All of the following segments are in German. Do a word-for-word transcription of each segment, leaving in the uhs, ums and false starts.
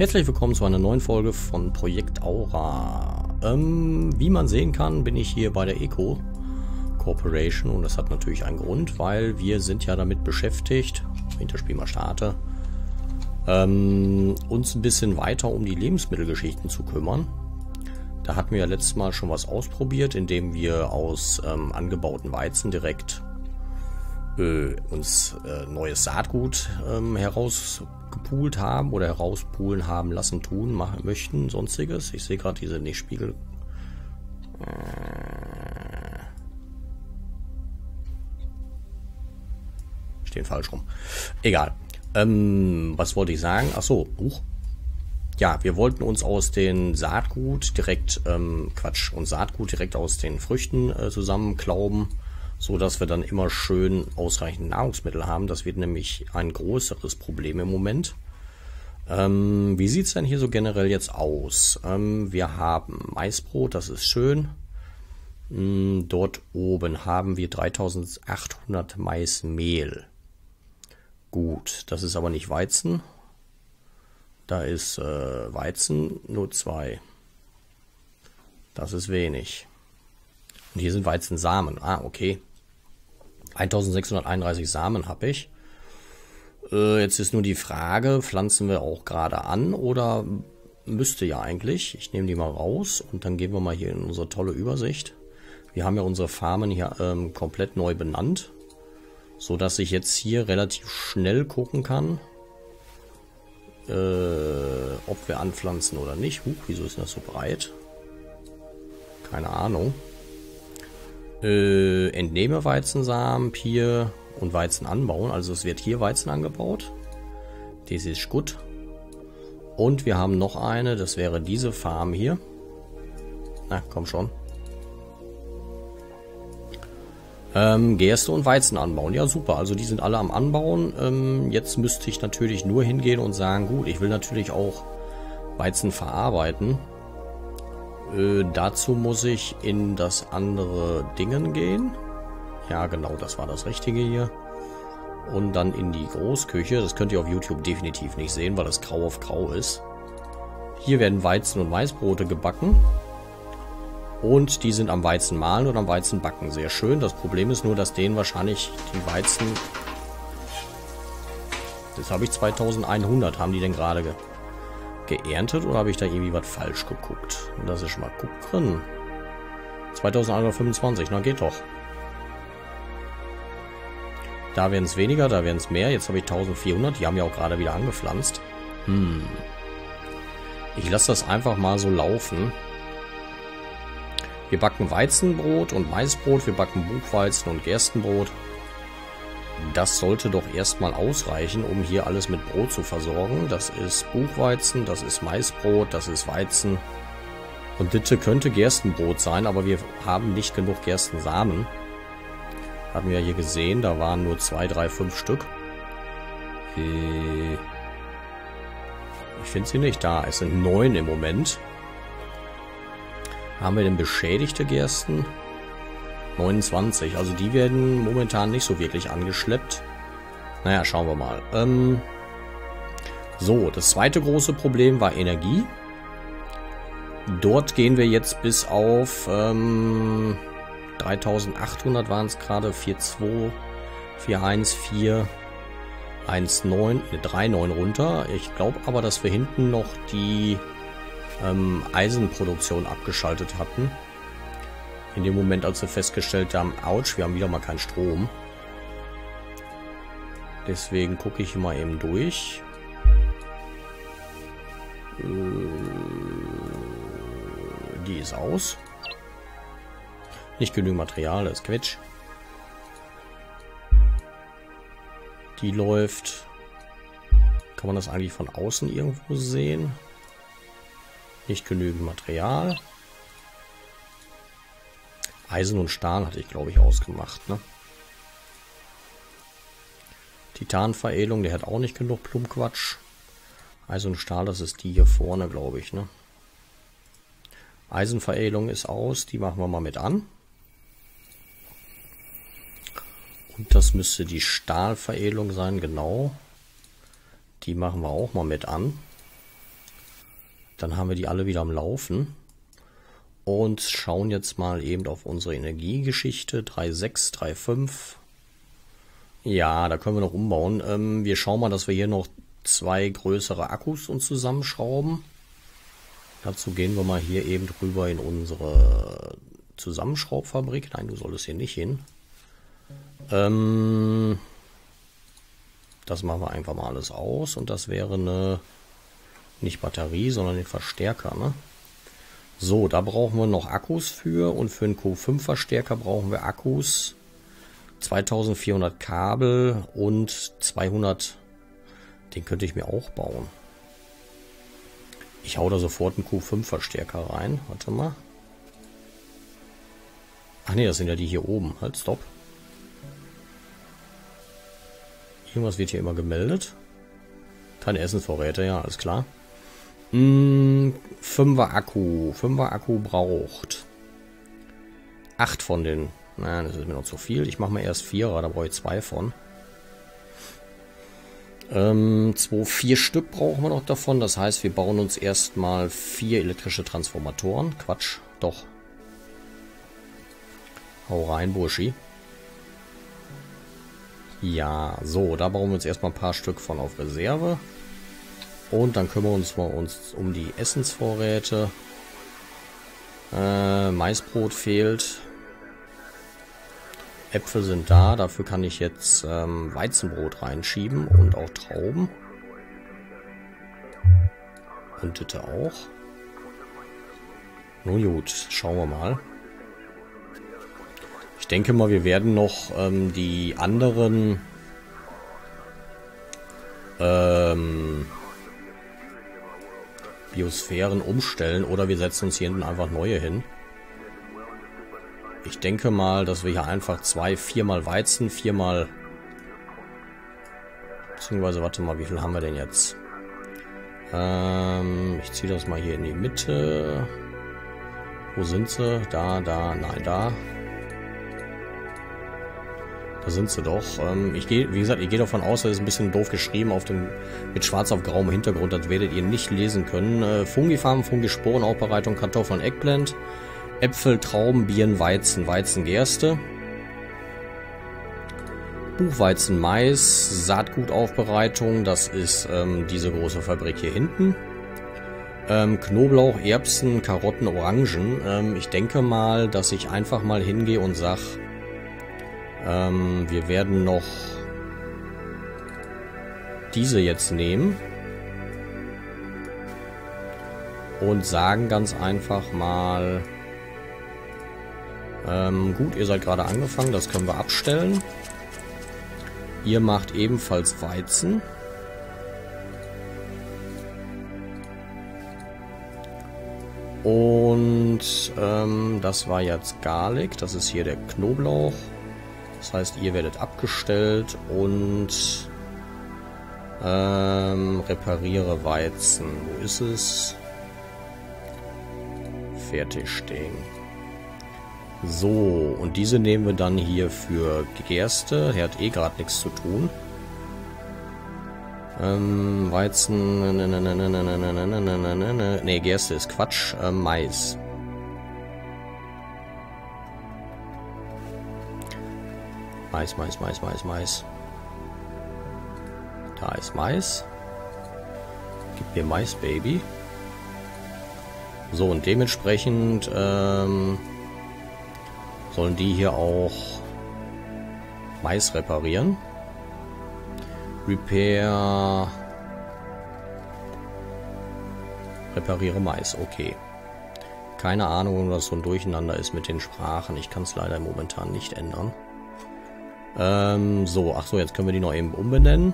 Herzlich willkommen zu einer neuen Folge von Projekt Aura. Ähm, wie man sehen kann, bin ich hier bei der Eco Corporation und das hat natürlich einen Grund, weil wir sind ja damit beschäftigt, wenn ich das Spiel mal starte, ähm, uns ein bisschen weiter um die Lebensmittelgeschichten zu kümmern. Da hatten wir ja letztes Mal schon was ausprobiert, indem wir aus ähm, angebauten Weizen direkt äh, uns äh, neues Saatgut ähm, herausgepult haben oder herauspulen haben lassen, tun, machen möchten, sonstiges. Ich sehe gerade diese nicht Spiegel. Äh, stehen falsch rum. Egal. Ähm, was wollte ich sagen? Ach so, Buch. Ja, wir wollten uns aus den Saatgut direkt, ähm, Quatsch, und Saatgut direkt aus den Früchten äh, zusammenklauben, so dass wir dann immer schön ausreichend Nahrungsmittel haben. Das wird nämlich ein größeres Problem im Moment. Ähm, wie sieht es denn hier so generell jetzt aus? Ähm, wir haben Maisbrot, das ist schön. Ähm, dort oben haben wir dreitausendachthundert Maismehl. Gut, das ist aber nicht Weizen. Da ist äh, Weizen nur zwei. Das ist wenig. Und hier sind Weizensamen. Ah, okay. eintausendsechshunderteinunddreißig Samen habe ich. Äh, jetzt ist nur die Frage, pflanzen wir auch gerade an oder müsste ja eigentlich. Ich nehme die mal raus und dann gehen wir mal hier in unsere tolle Übersicht. Wir haben ja unsere Farmen hier ähm, komplett neu benannt, so dass ich jetzt hier relativ schnell gucken kann, Äh, ob wir anpflanzen oder nicht. Huch, wieso ist das so breit? Keine Ahnung. Äh, entnehme Weizensamen hier und Weizen anbauen. Also es wird hier Weizen angebaut. Das ist gut. Und wir haben noch eine, das wäre diese Farm hier. Na, komm schon. Ähm, Gerste und Weizen anbauen. Ja, super. Also die sind alle am Anbauen. Ähm, jetzt müsste ich natürlich nur hingehen und sagen, gut, ich will natürlich auch Weizen verarbeiten. Äh, dazu muss ich in das andere Dingen gehen. Ja, genau, das war das Richtige hier. Und dann in die Großküche. Das könnt ihr auf YouTube definitiv nicht sehen, weil das grau auf grau ist. Hier werden Weizen- und Maisbrote gebacken. Und die sind am Weizen mahlen und am Weizen backen. Sehr schön. Das Problem ist nur, dass denen wahrscheinlich die Weizen... Das habe ich zweitausendeinhundert. Haben die denn gerade ge geerntet oder habe ich da irgendwie was falsch geguckt? Lass ich mal gucken. zweitausendeinhundertfünfundzwanzig. Na, geht doch. Da werden es weniger, da werden es mehr. Jetzt habe ich eintausendvierhundert. Die haben ja auch gerade wieder angepflanzt. Hm. Ich lasse das einfach mal so laufen. Wir backen Weizenbrot und Maisbrot, wir backen Buchweizen und Gerstenbrot. Das sollte doch erstmal ausreichen, um hier alles mit Brot zu versorgen. Das ist Buchweizen, das ist Maisbrot, das ist Weizen. Und das könnte Gerstenbrot sein, aber wir haben nicht genug Gerstensamen. Haben wir ja hier gesehen, da waren nur zwei, drei, fünf Stück. Ich finde sie nicht da, es sind neun im Moment. Haben wir denn beschädigte Gersten? neunundzwanzig. Also die werden momentan nicht so wirklich angeschleppt. Naja, schauen wir mal. Ähm so, das zweite große Problem war Energie. Dort gehen wir jetzt bis auf ähm, dreitausendachthundert waren es gerade. vier zwei, vier eins, vier eins neun, ne, drei neun runter. Ich glaube aber, dass wir hinten noch die Ähm, Eisenproduktion abgeschaltet hatten. In dem Moment, als wir festgestellt haben, ouch, wir haben wieder mal keinen Strom. Deswegen gucke ich mal eben durch. Äh, die ist aus. Nicht genügend Material, das ist Quatsch. Die läuft. Kann man das eigentlich von außen irgendwo sehen? Nicht genügend Material. Eisen und Stahl hatte ich, glaube ich, ausgemacht. Ne? Titanveredelung, der hat auch nicht genug Plumpquatsch. Eisen und Stahl, das ist die hier vorne, glaube ich. Ne? Eisenveredelung ist aus, die machen wir mal mit an. Und das müsste die Stahlveredelung sein, genau. Die machen wir auch mal mit an. Dann haben wir die alle wieder am Laufen. Und schauen jetzt mal eben auf unsere Energiegeschichte. drei Komma sechs, drei Komma fünf. Ja, da können wir noch umbauen. Ähm, wir schauen mal, dass wir hier noch zwei größere Akkus uns zusammenschrauben. Dazu gehen wir mal hier eben drüber in unsere Zusammenschraubfabrik. Nein, du solltest hier nicht hin. Ähm, das machen wir einfach mal alles aus. Und das wäre eine, nicht Batterie, sondern den Verstärker, ne? So, da brauchen wir noch Akkus für. Und für einen Q fünf Verstärker brauchen wir Akkus. zweitausendvierhundert Kabel und zweihundert. Den könnte ich mir auch bauen. Ich hau da sofort einen Q fünf Verstärker rein. Warte mal. Ach nee, das sind ja die hier oben. Halt, stopp. Irgendwas wird hier immer gemeldet. Keine Essensvorräte, ja, alles klar. Hm, fünfer Akku. fünfer Akku braucht acht von den. Nein, das ist mir noch zu viel. Ich mache mal erst vierer, da brauche ich zwei von. Ähm, zwei, vier Stück brauchen wir noch davon. Das heißt, wir bauen uns erstmal vier elektrische Transformatoren. Quatsch, doch. Hau rein, Burschi. Ja, so, da bauen wir uns erstmal ein paar Stück von auf Reserve. Und dann kümmern wir uns mal uns um die Essensvorräte. Äh, Maisbrot fehlt. Äpfel sind da, dafür kann ich jetzt ähm, Weizenbrot reinschieben und auch Trauben. Und Ditte auch. Nun gut, schauen wir mal. Ich denke mal, wir werden noch ähm, die anderen ähm, Biosphären umstellen oder wir setzen uns hier hinten einfach neue hin. Ich denke mal, dass wir hier einfach zwei, viermal Weizen, viermal... Beziehungsweise, warte mal, wie viel haben wir denn jetzt? Ähm, ich ziehe das mal hier in die Mitte. Wo sind sie? Da, da, nein, da. Da sind sie doch. Ähm, ich gehe, wie gesagt, ich gehe davon aus, das ist ein bisschen doof geschrieben auf dem mit schwarz auf grauem Hintergrund. Das werdet ihr nicht lesen können. Äh, Fungifarben, Fungisporen, Aufbereitung, Kartoffeln, Eggplant. Äpfel, Trauben, Birnen, Weizen, Weizen, Gerste. Buchweizen, Mais, Saatgutaufbereitung, das ist ähm, diese große Fabrik hier hinten. Ähm, Knoblauch, Erbsen, Karotten, Orangen. Ähm, ich denke mal, dass ich einfach mal hingehe und sag, ähm, wir werden noch diese jetzt nehmen. Und sagen ganz einfach mal... Ähm, gut, ihr seid gerade angefangen, das können wir abstellen. Ihr macht ebenfalls Weizen. Und ähm, das war jetzt Garlic, das ist hier der Knoblauch. Das heißt, ihr werdet abgestellt und ähm, repariere Weizen. Wo ist es? Fertig stehen. So, und diese nehmen wir dann hier für Gerste. Er hat eh gerade nichts zu tun. Ähm, Weizen. Ne, Gerste ist Quatsch. Ähm, Mais. Mais, Mais, Mais, Mais, Mais. Da ist Mais. Gib mir Mais, Baby. So, und dementsprechend ähm, sollen die hier auch Mais reparieren. Repair. Repariere Mais, okay. Keine Ahnung, was so ein Durcheinander ist mit den Sprachen. Ich kann es leider momentan nicht ändern. Ähm, so, ach so, jetzt können wir die noch eben umbenennen.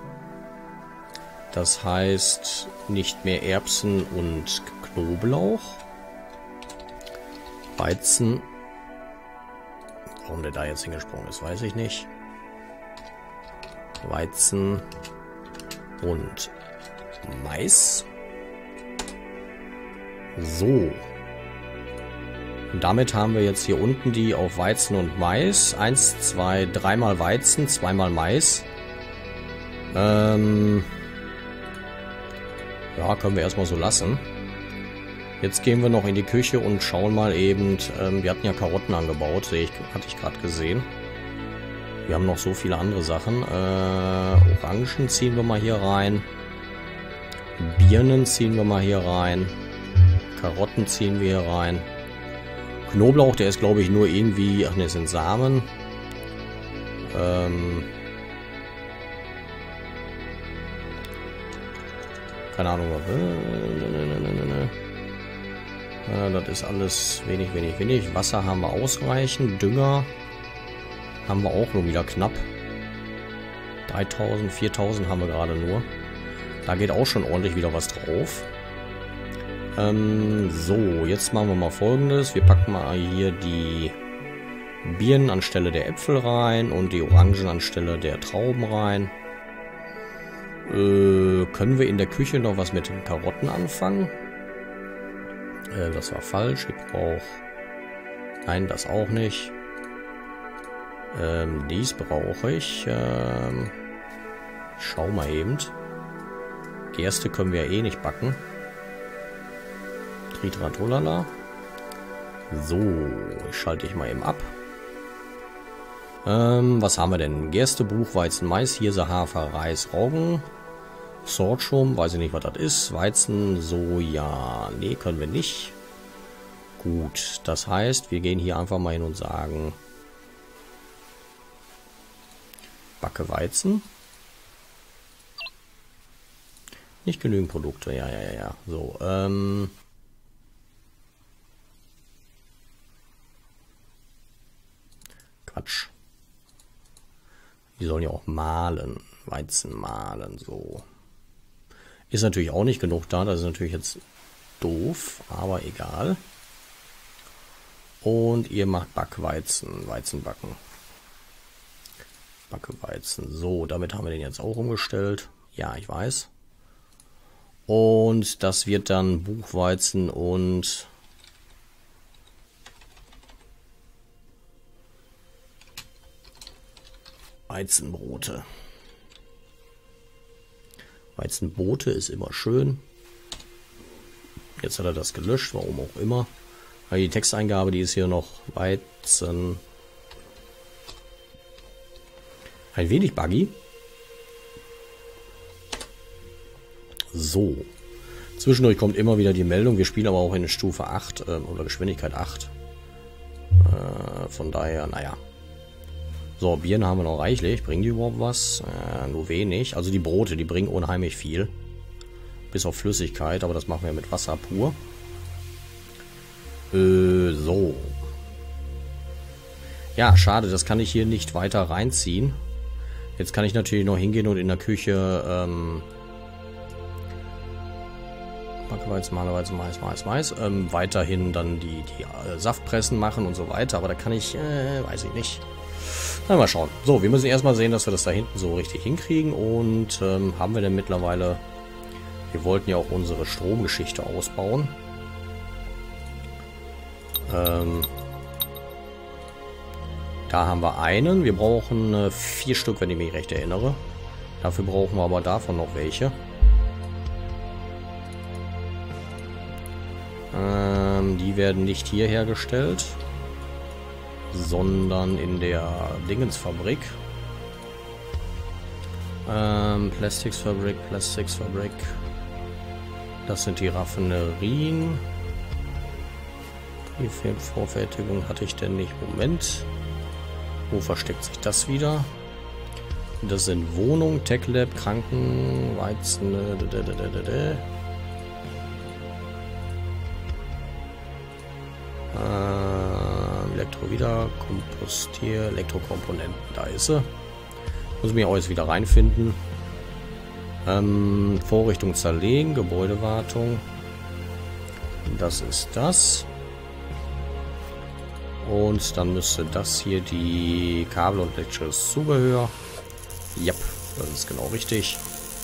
Das heißt, nicht mehr Erbsen und Knoblauch. Weizen. Warum der da jetzt hingesprungen ist, weiß ich nicht. Weizen und Mais. So. Und damit haben wir jetzt hier unten die auf Weizen und Mais. Eins, zwei, dreimal Weizen, zweimal Mais. Ähm... Ja, können wir erstmal so lassen. Jetzt gehen wir noch in die Küche und schauen mal eben, ähm, wir hatten ja Karotten angebaut, sehe ich, hatte ich gerade gesehen. Wir haben noch so viele andere Sachen. Äh, Orangen ziehen wir mal hier rein. Birnen ziehen wir mal hier rein. Karotten ziehen wir hier rein. Knoblauch, der ist glaube ich nur irgendwie, ach ne, es sind Samen. Ähm, keine Ahnung. Ja, das ist alles wenig, wenig, wenig. Wasser haben wir ausreichend. Dünger haben wir auch nur wieder knapp. dreitausend, viertausend haben wir gerade nur. Da geht auch schon ordentlich wieder was drauf. Ähm, so, jetzt machen wir mal Folgendes. Wir packen mal hier die Birnen anstelle der Äpfel rein und die Orangen anstelle der Trauben rein. Äh, können wir in der Küche noch was mit den Karotten anfangen? Äh, das war falsch. Ich brauche... Nein, das auch nicht. Ähm, dies brauche ich. Ähm, ich schau mal eben. Gerste können wir ja eh nicht backen. Tritratolala. So, schalte ich mal eben ab. Ähm, was haben wir denn? Gerste, Buchweizen, Mais, Hirse, Hafer, Reis, Roggen. Sorghum, weiß ich nicht, was das ist. Weizen, Soja. Nee, können wir nicht. Gut, das heißt, wir gehen hier einfach mal hin und sagen... Backe Weizen. Nicht genügend Produkte, ja, ja, ja, ja. So, ähm... Quatsch. Die sollen ja auch mahlen. Weizen mahlen, so. Ist natürlich auch nicht genug da, das ist natürlich jetzt doof, aber egal. Und ihr macht Backweizen, Weizenbacken. Backweizen, so, damit haben wir den jetzt auch umgestellt. Ja, ich weiß. Und das wird dann Buchweizen und Weizenbrote. Weizenbrote ist immer schön. Jetzt hat er das gelöscht, warum auch immer. Aber die Texteingabe, die ist hier noch Weizen. Ein wenig buggy. So. Zwischendurch kommt immer wieder die Meldung. Wir spielen aber auch in Stufe acht äh, oder Geschwindigkeit acht. Äh, von daher, naja. So, Birnen haben wir noch reichlich. Bringen die überhaupt was? Äh, nur wenig. Also die Brote, die bringen unheimlich viel. Bis auf Flüssigkeit, aber das machen wir mit Wasser pur. Äh, so. Ja, schade, das kann ich hier nicht weiter reinziehen. Jetzt kann ich natürlich noch hingehen und in der Küche ähm, Backweizen, Malerweizen, Mais, Mais, Mais ähm, weiterhin dann die, die äh, Saftpressen machen und so weiter. Aber da kann ich, äh, weiß ich nicht. Na, mal schauen. So, wir müssen erstmal sehen, dass wir das da hinten so richtig hinkriegen. Und ähm, haben wir denn mittlerweile... Wir wollten ja auch unsere Stromgeschichte ausbauen. Ähm, da haben wir einen. Wir brauchen äh, vier Stück, wenn ich mich recht erinnere. Dafür brauchen wir aber davon noch welche. Ähm, die werden nicht hier hergestellt, sondern in der Dingensfabrik. Ähm, Plastiksfabrik, Plastiksfabrik. Das sind die Raffinerien. Wie viel Vorfertigung hatte ich denn nicht? Moment. Wo versteckt sich das wieder? Das sind Wohnung, Tech Lab, Kranken, Weizen. Äh, Elektro wieder, Kompostier, Elektrokomponenten. Da ist sie. Muss mich auch jetzt wieder reinfinden. Ähm, Vorrichtung zerlegen, Gebäudewartung. Das ist das. Und dann müsste das hier die Kabel und elektrisches Zubehör. Ja, das ist genau richtig.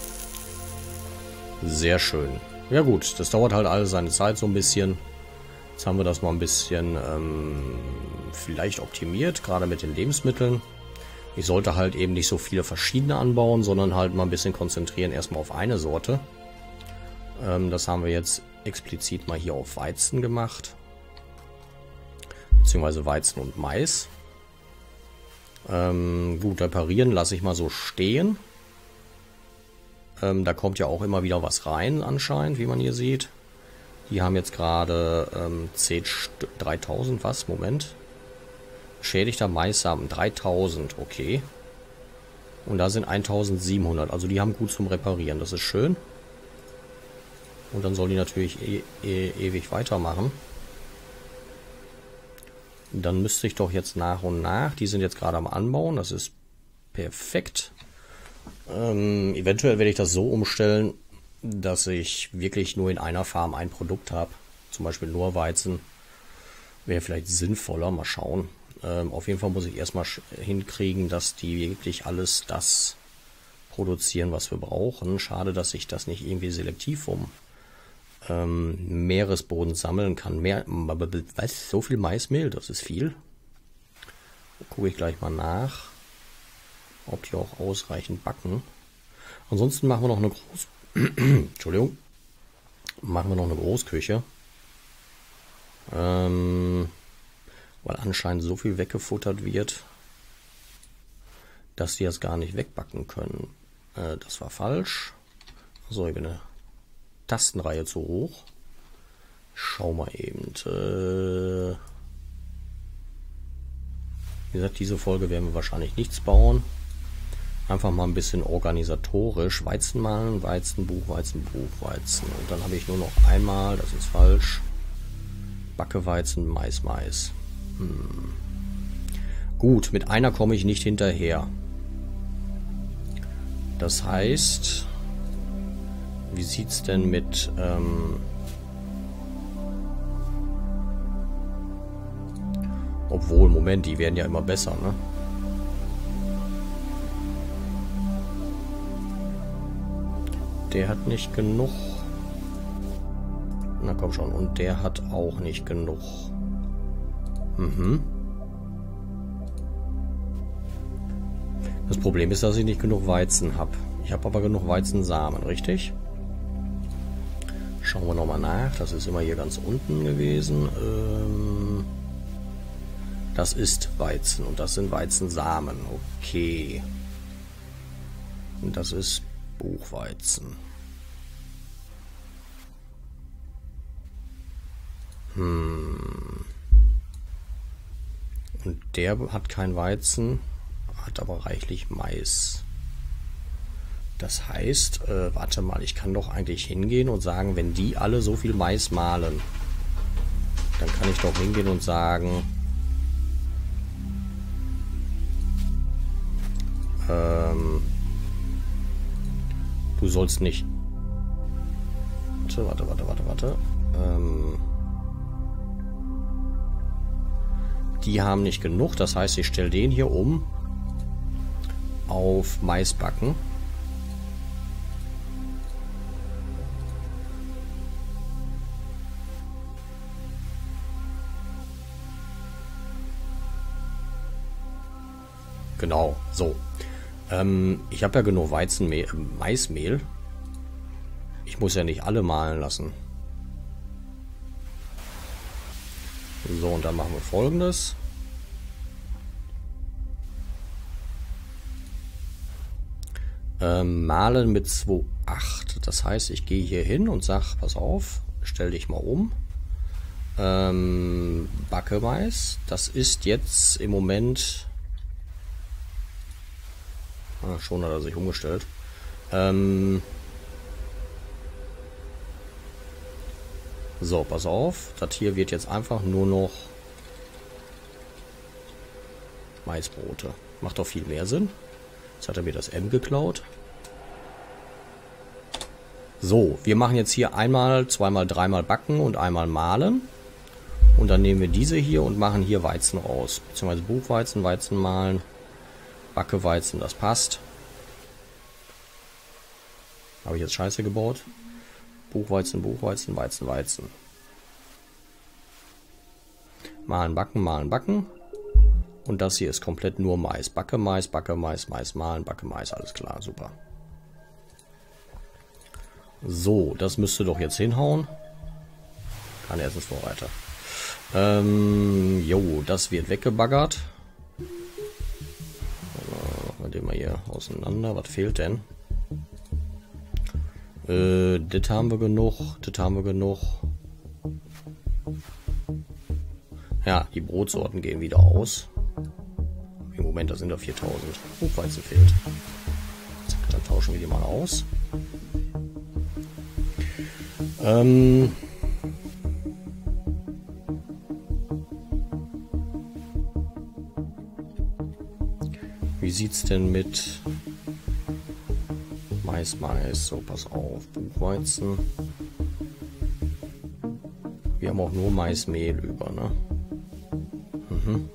Sehr schön. Ja gut, das dauert halt alles seine Zeit so ein bisschen. Jetzt haben wir das mal ein bisschen ähm, vielleicht optimiert, gerade mit den Lebensmitteln. Ich sollte halt eben nicht so viele verschiedene anbauen, sondern halt mal ein bisschen konzentrieren erstmal auf eine Sorte. Ähm, das haben wir jetzt explizit mal hier auf Weizen gemacht. Beziehungsweise Weizen und Mais. Ähm, gut, reparieren lasse ich mal so stehen. Ähm, da kommt ja auch immer wieder was rein anscheinend, wie man hier sieht. Die haben jetzt gerade ähm, zehn dreitausend, was? Moment. Schädigter Maissamen, dreitausend, okay. Und da sind eintausendsiebenhundert, also die haben gut zum Reparieren, das ist schön. Und dann soll die natürlich e e ewig weitermachen. Dann müsste ich doch jetzt nach und nach, die sind jetzt gerade am Anbauen, das ist perfekt. Ähm, eventuell werde ich das so umstellen, dass ich wirklich nur in einer Farm ein Produkt habe. Zum Beispiel nur Weizen. Wäre vielleicht sinnvoller, mal schauen. Ähm, auf jeden Fall muss ich erstmal hinkriegen, dass die wirklich alles das produzieren, was wir brauchen. Schade, dass ich das nicht irgendwie selektiv vom ähm, Meeresboden sammeln kann. Mehr, was? So viel Maismehl, das ist viel. Gucke ich gleich mal nach, ob die auch ausreichend backen. Ansonsten machen wir noch eine Groß... Entschuldigung. Machen wir noch eine Großküche. Ähm, weil anscheinend so viel weggefuttert wird, dass die das gar nicht wegbacken können. Äh, das war falsch. So, ich bin eine Tastenreihe zu hoch. Schau mal eben. Äh, wie gesagt, diese Folge werden wir wahrscheinlich nichts bauen. Einfach mal ein bisschen organisatorisch. Weizen malen, Weizen, Buchweizen, Buchweizen. Und dann habe ich nur noch einmal, das ist falsch, Backeweizen, Mais, Mais. Hm. Gut, mit einer komme ich nicht hinterher. Das heißt, wie sieht es denn mit... Ähm, obwohl, Moment, die werden ja immer besser, ne? Der hat nicht genug. Na komm schon. Und der hat auch nicht genug. Mhm. Das Problem ist, dass ich nicht genug Weizen habe. Ich habe aber genug Weizensamen, richtig? Schauen wir nochmal nach. Das ist immer hier ganz unten gewesen. Ähm, das ist Weizen und das sind Weizensamen. Okay. Und das ist Buchweizen. Hm. Und der hat kein Weizen, hat aber reichlich Mais. Das heißt, äh, warte mal, ich kann doch eigentlich hingehen und sagen, wenn die alle so viel Mais mahlen, dann kann ich doch hingehen und sagen, ähm, du sollst nicht. Warte, warte, warte, warte, warte. Ähm, die haben nicht genug. Das heißt, ich stelle den hier um auf Maisbacken. Genau, so. Ähm, ich habe ja genug Weizenmehl, äh, Maismehl. Ich muss ja nicht alle mahlen lassen. So, und dann machen wir Folgendes. Ähm, mahlen mit zwei Komma acht. Das heißt, ich gehe hier hin und sage, pass auf, stell dich mal um. Ähm, Backemais. Das ist jetzt im Moment... Ah, schon hat er sich umgestellt. Ähm... So, pass auf. Das hier wird jetzt einfach nur noch Maisbrote. Macht doch viel mehr Sinn. Jetzt hat er mir das M geklaut. So, wir machen jetzt hier einmal, zweimal, dreimal backen und einmal mahlen. Und dann nehmen wir diese hier und machen hier Weizen raus. Beziehungsweise Buchweizen, Weizen mahlen, Backeweizen, das passt. Habe ich jetzt Scheiße gebaut? Buchweizen, Buchweizen, Weizen, Weizen. Mahlen, backen, mahlen, backen. Und das hier ist komplett nur Mais. Backe Mais, Backe Mais, Mais, mahlen, Backe Mais. Alles klar, super. So, das müsste doch jetzt hinhauen. Keine Essensvorräte. Ähm, jo, das wird weggebaggert. Machen wir den mal hier auseinander. Was fehlt denn? Äh, das haben wir genug. Das haben wir genug. Ja, die Brotsorten gehen wieder aus. Im Moment, da sind da viertausend. Buchweizen fehlt. Zack, dann tauschen wir die mal aus. Ähm... Wie sieht's denn mit Mais, Mais? So, pass auf. Buchweizen. Wir haben auch nur Maismehl über, ne? Mhm.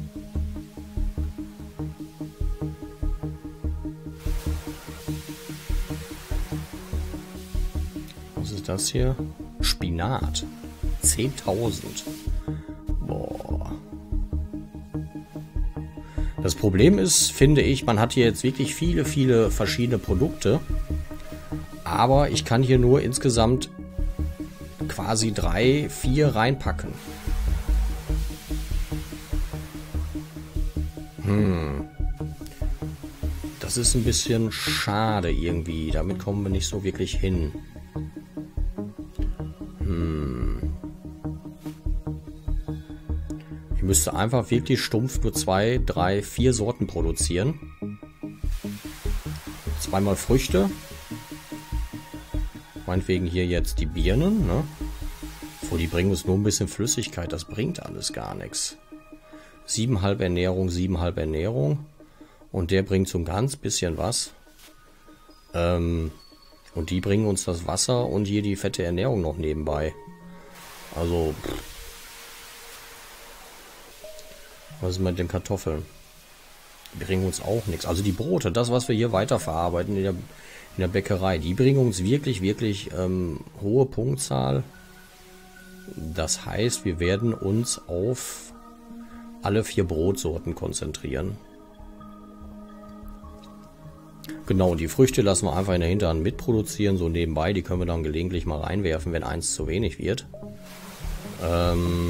Was ist das hier? Spinat. zehntausend. Boah. Das Problem ist, finde ich, man hat hier jetzt wirklich viele, viele verschiedene Produkte. Aber ich kann hier nur insgesamt quasi drei, vier reinpacken. Hm. Das ist ein bisschen schade irgendwie. Damit kommen wir nicht so wirklich hin. Hm. Ich müsste einfach wirklich stumpf nur zwei, drei, vier Sorten produzieren. Zweimal Früchte. Meinetwegen hier jetzt die Birnen, ne? Wo die bringen uns nur ein bisschen Flüssigkeit. Das bringt alles gar nichts. Siebenhalb Ernährung, siebenhalb Ernährung. Und der bringt so ein ganz bisschen was. Ähm, und die bringen uns das Wasser und hier die fette Ernährung noch nebenbei. Also, pff. Was ist mit den Kartoffeln? Die bringen uns auch nichts. Also die Brote, das, was wir hier weiterverarbeiten in der, in der Bäckerei, die bringen uns wirklich, wirklich ähm, hohe Punktzahl. Das heißt, wir werden uns auf alle vier Brotsorten konzentrieren. Genau, die Früchte lassen wir einfach in der Hinterhand mitproduzieren, so nebenbei. Die können wir dann gelegentlich mal reinwerfen, wenn eins zu wenig wird. Ähm...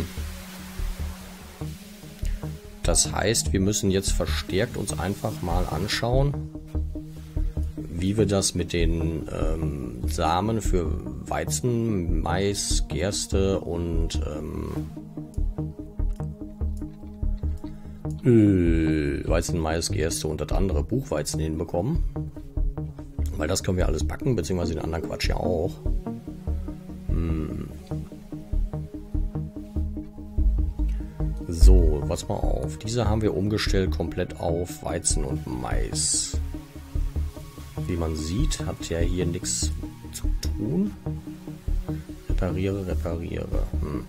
Das heißt, wir müssen jetzt verstärkt uns einfach mal anschauen, wie wir das mit den ähm, Samen für Weizen, Mais, Gerste und ähm, äh, Weizen, Mais, Gerste und das andere Buchweizen hinbekommen. Weil das können wir alles backen, beziehungsweise den anderen Quatsch ja auch. Hm. So, pass mal auf. Diese haben wir umgestellt komplett auf Weizen und Mais. Wie man sieht, hat ja hier nichts zu tun. Repariere, repariere. Hm.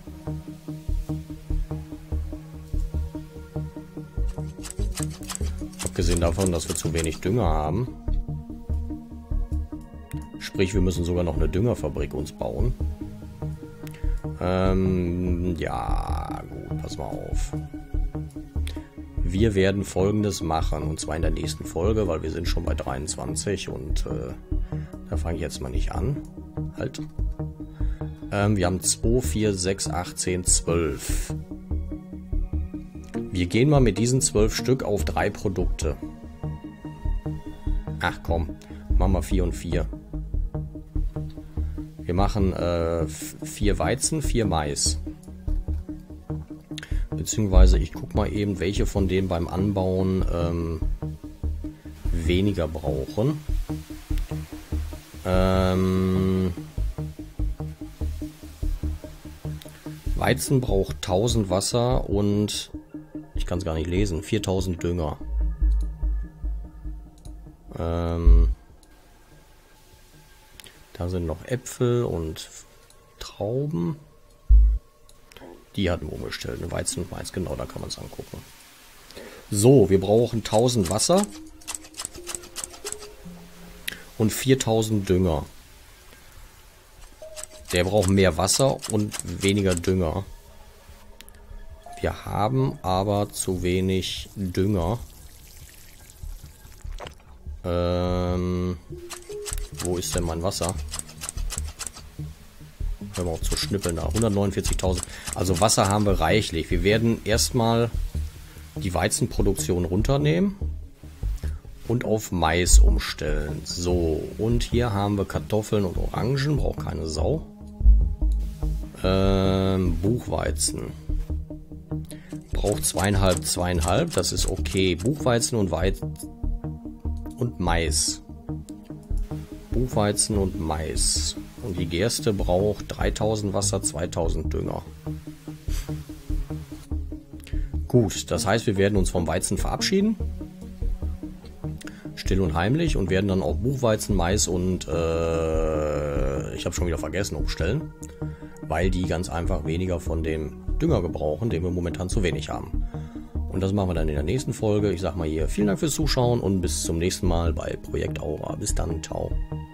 Abgesehen davon, dass wir zu wenig Dünger haben. Sprich, wir müssen sogar noch eine Düngerfabrik uns bauen. Ähm, ja, gut, pass mal auf. Wir werden Folgendes machen, und zwar in der nächsten Folge, weil wir sind schon bei dreiundzwanzig und äh, da fange ich jetzt mal nicht an. Halt. Ähm, wir haben zwei, vier, sechs, acht, zehn, zwölf. Wir gehen mal mit diesen zwölf Stück auf drei Produkte. Ach komm, machen wir vier und vier. Wir machen äh, vier Weizen, vier Mais. Beziehungsweise ich gucke mal eben, welche von denen beim Anbauen ähm, weniger brauchen. Ähm, Weizen braucht tausend Wasser und, ich kann es gar nicht lesen, viertausend Dünger. Ähm, Da sind noch Äpfel und Trauben. Die hatten wir umgestellt. Weizen und Mais, genau, da kann man es angucken. So, wir brauchen tausend Wasser und viertausend Dünger. Der braucht mehr Wasser und weniger Dünger. Wir haben aber zu wenig Dünger. Ähm... Wo ist denn mein Wasser? Hör mal auf zu schnippeln da. hundertneunundvierzigtausend. Also Wasser haben wir reichlich. Wir werden erstmal die Weizenproduktion runternehmen und auf Mais umstellen. So, und hier haben wir Kartoffeln und Orangen. Braucht keine Sau. Ähm, Buchweizen. Braucht zweieinhalb, zweieinhalb. Das ist okay. Buchweizen und Weizen und Mais. Buchweizen und Mais. Und die Gerste braucht dreitausend Wasser, zweitausend Dünger. Gut, das heißt, wir werden uns vom Weizen verabschieden. Still und heimlich. Und werden dann auch Buchweizen, Mais und äh, ich habe schon wieder vergessen, umstellen. Weil die ganz einfach weniger von dem Dünger gebrauchen, den wir momentan zu wenig haben. Und das machen wir dann in der nächsten Folge. Ich sag mal hier vielen Dank fürs Zuschauen und bis zum nächsten Mal bei Projekt Aura. Bis dann, ciao.